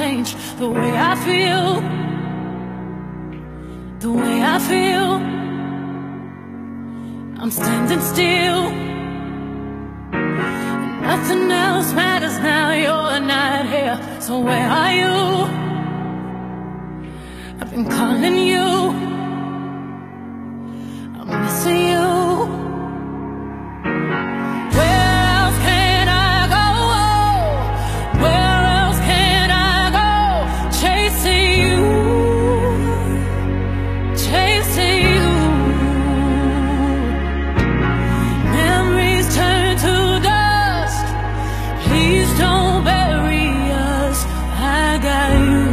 change the way I feel, the way I feel. I'm standing still, nothing else matters now. You're not here, so where are you? I've been calling you, I'm missing you. Where else can I go? Where else can I go? Chasing you, chasing you. Memories turn to dust, please don't bury us. I got you,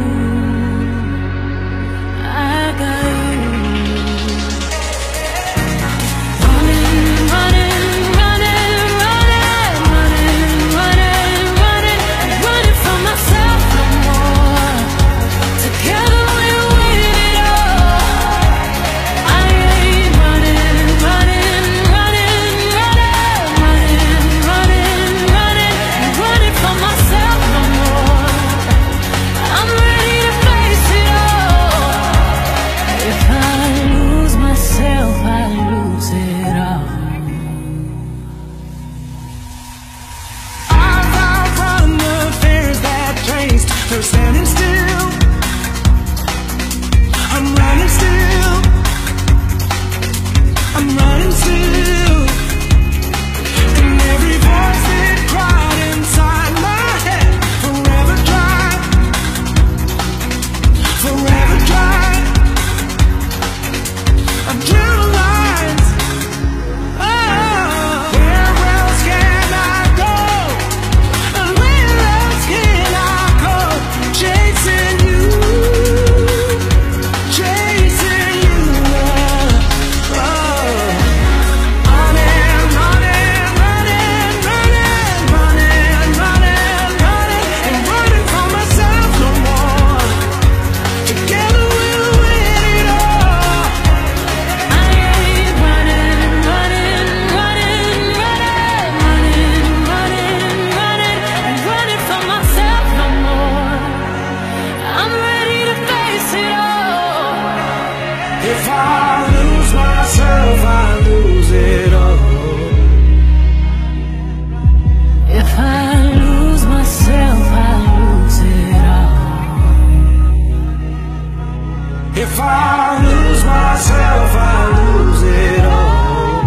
I got you. They're standing still, I'm running still, I'm running still. And every voice that cried inside my head, forever dry, forever dry. I've drew the lines. Oh, where else can I go? And where else can I go? Chasing you, chasing you. Oh, running, running, running, running, running, running, running, and running from myself no more. Together we'll win it all. I ain't running, running, running, running, running, running, running, and running from myself no more. I'm ready to face it all. If I lose myself, I lose it all. If I lose myself, I lose it all. If I lose myself, I lose it all.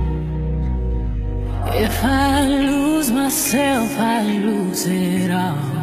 If I lose myself, I lose it all.